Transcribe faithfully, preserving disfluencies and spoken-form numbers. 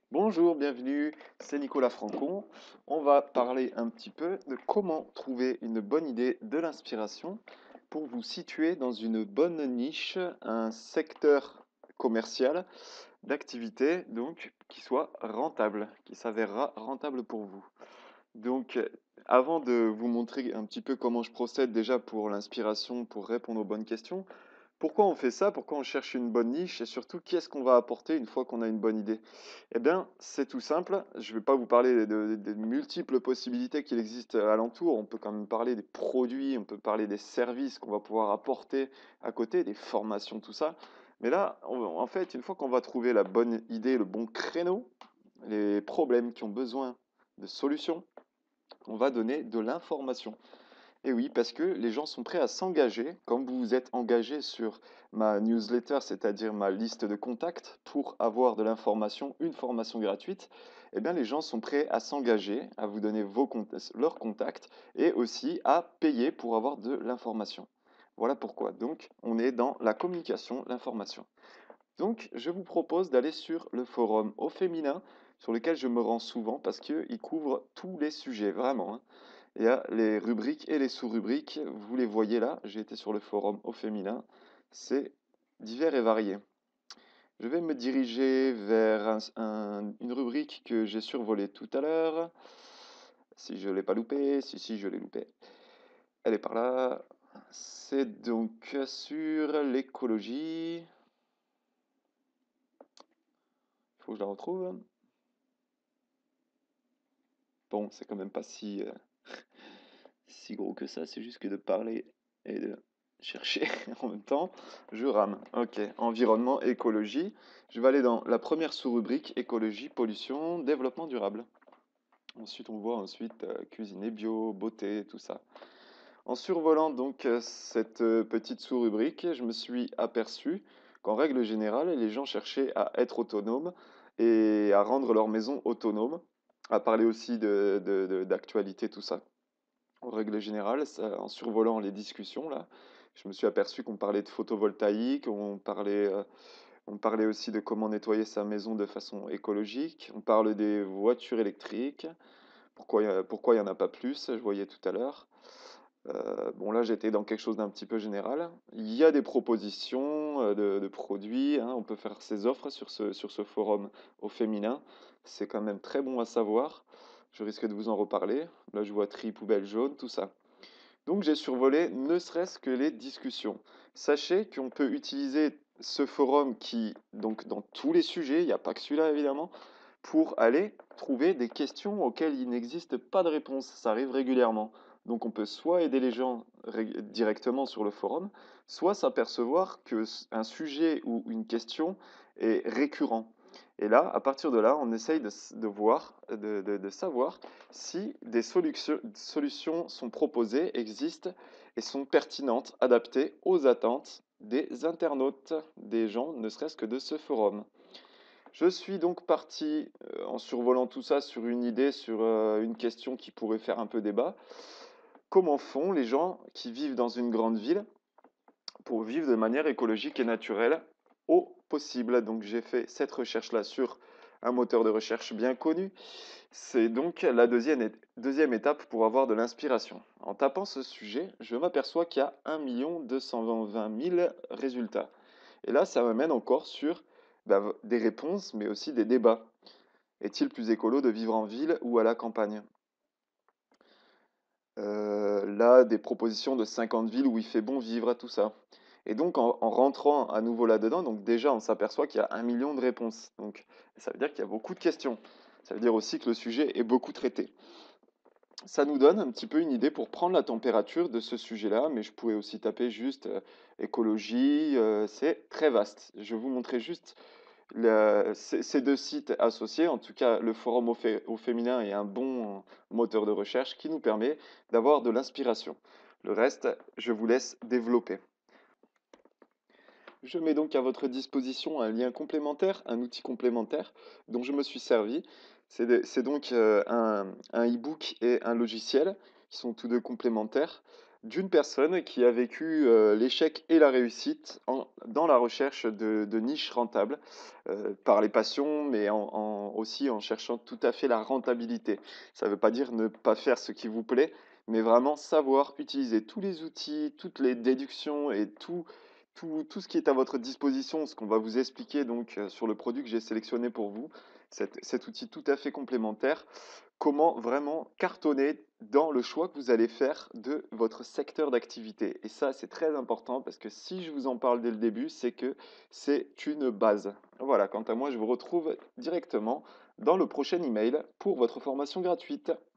Bonjour, bienvenue, c'est Nicolas Francon. On va parler un petit peu de comment trouver une bonne idée de l'inspiration pour vous situer dans une bonne niche, un secteur commercial d'activité donc qui soit rentable, qui s'avérera rentable pour vous. Donc, euh, avant de vous montrer un petit peu comment je procède déjà pour l'inspiration, pour répondre aux bonnes questions, pourquoi on fait ça? Pourquoi on cherche une bonne niche? Et surtout, qu'est-ce qu'on va apporter une fois qu'on a une bonne idée? Eh bien, c'est tout simple. Je ne vais pas vous parler de, des multiples possibilités qu'il existe alentour. On peut quand même parler des produits, on peut parler des services qu'on va pouvoir apporter à côté, des formations, tout ça. Mais là, on- en fait, une fois qu'on va trouver la bonne idée, le bon créneau, les problèmes qui ont besoin de solutions, on va donner de l'information. Et oui, parce que les gens sont prêts à s'engager, comme vous vous êtes engagé sur ma newsletter, c'est-à-dire ma liste de contacts, pour avoir de l'information, une formation gratuite. Eh bien, les gens sont prêts à s'engager, à vous donner vos cont- leurs contacts et aussi à payer pour avoir de l'information. Voilà pourquoi. Donc, on est dans la communication, l'information. Donc, je vous propose d'aller sur le forum au féminin, sur lequel je me rends souvent parce qu'il couvre tous les sujets, vraiment, hein. Il y a les rubriques et les sous-rubriques, vous les voyez là, j'ai été sur le forum au féminin, c'est divers et varié. Je vais me diriger vers un- un- une rubrique que j'ai survolée tout à l'heure, si je ne l'ai pas loupée, si si je l'ai loupée. Elle est par là, c'est donc sur l'écologie, il faut que je la retrouve. Bon, c'est quand même pas si, euh, si gros que ça, c'est juste que de parler et de chercher en même temps, je rame. Ok, environnement, écologie. Je vais aller dans la première sous-rubrique, écologie, pollution, développement durable. Ensuite, on voit ensuite euh, cuisiner bio, beauté, tout ça. En survolant donc euh, cette euh, petite sous-rubrique, je me suis aperçu qu'en règle générale, les gens cherchaient à être autonomes et à rendre leur maison autonome, à parler aussi de, de- de- d'actualité, tout ça. En règle générale, ça- en survolant les discussions, là, je me suis aperçu qu'on parlait de photovoltaïque, on parlait, euh, on parlait aussi de comment nettoyer sa maison de façon écologique, on parle des voitures électriques, pourquoi, il y a- pourquoi il n'y en a pas plus, je voyais tout à l'heure. Euh, bon, là, j'étais dans quelque chose d'un petit peu général. Il y a des propositions euh, de, de produits, hein, on peut faire ses offres sur ce, sur ce forum au féminin. C'est quand même très bon à savoir. Je risque de vous en reparler. Là, je vois tri, poubelle jaune, tout ça. Donc j'ai survolé ne serait-ce que les discussions. Sachez qu'on peut utiliser ce forum qui, donc dans tous les sujets, il n'y a pas que celui-là évidemment, pour aller trouver des questions auxquelles il n'existe pas de réponse. Ça arrive régulièrement. Donc on peut soit aider les gens ré- directement sur le forum, soit s'apercevoir que s- un sujet ou une question est récurrent. Et là, à partir de là, on essaye de, s- de voir, de, de- de savoir si des solutions, solutions sont proposées, existent et sont pertinentes, adaptées aux attentes des internautes, des gens, ne serait-ce que de ce forum. Je suis donc parti, euh, en survolant tout ça, sur une idée, sur euh, une question qui pourrait faire un peu débat. Comment font les gens qui vivent dans une grande ville pour vivre de manière écologique et naturelle au possible? Donc j'ai fait cette recherche-là sur un moteur de recherche bien connu. C'est donc la deuxième, é- deuxième étape pour avoir de l'inspiration. En tapant ce sujet, je m'aperçois qu'il y a un million deux cent vingt mille résultats. Et là, ça m'amène encore sur bah, des réponses, mais aussi des débats. Est-il plus écolo de vivre en ville ou à la campagne? Euh, Là, des propositions de cinquante villes où il fait bon vivre, tout ça. Et donc, en, en rentrant à nouveau là-dedans, donc déjà, on s'aperçoit qu'il y a un million de réponses. Donc, ça veut dire qu'il y a beaucoup de questions. Ça veut dire aussi que le sujet est beaucoup traité. Ça nous donne un petit peu une idée pour prendre la température de ce sujet-là, mais je pourrais aussi taper juste euh, écologie, euh, c'est très vaste. Je vais vous montrer juste le- ces ces deux sites associés, en tout cas le forum au, fé- au féminin est un bon moteur de recherche qui nous permet d'avoir de l'inspiration. Le reste, je vous laisse développer. Je mets donc à votre disposition un lien complémentaire, un outil complémentaire dont je me suis servi. C'est de- c'est donc euh, un, un e-book et un logiciel qui sont tous deux complémentaires. d'une personne qui a vécu, heu, l'échec et la réussite en dans la recherche de de niches rentables, heu, par les passions, mais en en aussi en cherchant tout à fait la rentabilité. Ça ne veut pas dire ne pas faire ce qui vous plaît, mais vraiment savoir utiliser tous les outils, toutes les déductions et tout tout tout ce qui est à votre disposition, ce qu'on va vous expliquer donc, heu, sur le produit que j'ai sélectionné pour vous. Cet cet outil tout à fait complémentaire. Comment vraiment cartonner dans le choix que vous allez faire de votre secteur d'activité. Et ça, c'est très important parce que si je vous en parle dès le début, c'est que c'est une base. Voilà, quant à moi, je vous retrouve directement dans le prochain email pour votre formation gratuite.